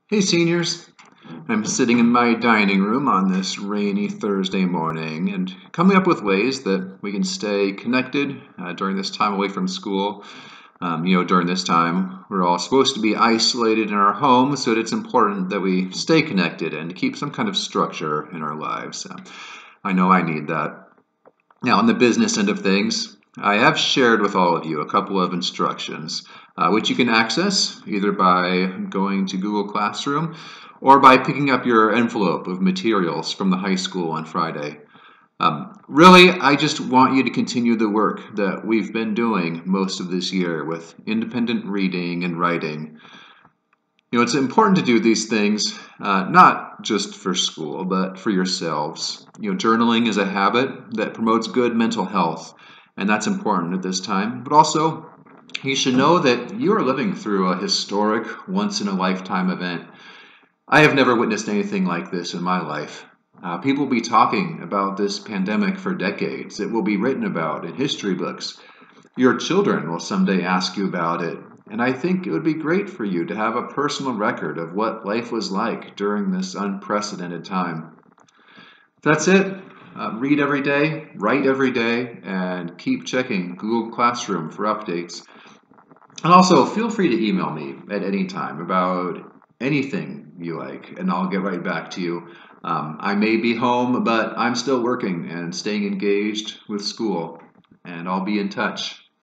Hey seniors, I'm sitting in my dining room on this rainy Thursday morning and coming up with ways that we can stay connected during this time away from school. During this time, we're all supposed to be isolated in our homes, so it's important that we stay connected and keep some kind of structure in our lives. I know I need that. Now, on the business end of things, I have shared with all of you a couple of instructions, which you can access either by going to Google Classroom or by picking up your envelope of materials from the high school on Friday. Really, I just want you to continue the work that we've been doing most of this year with independent reading and writing. It's important to do these things, not just for school, but for yourselves. Journaling is a habit that promotes good mental health, and that's important at this time. But also, you should know that you are living through a historic, once-in-a-lifetime event. I have never witnessed anything like this in my life. People will be talking about this pandemic for decades. It will be written about in history books. Your children will someday ask you about it, and I think it would be great for you to have a personal record of what life was like during this unprecedented time. That's it. Read every day, write every day, and keep checking Google Classroom for updates. And also, feel free to email me at any time about anything you like, and I'll get right back to you. I may be home, but I'm still working and staying engaged with school, and I'll be in touch.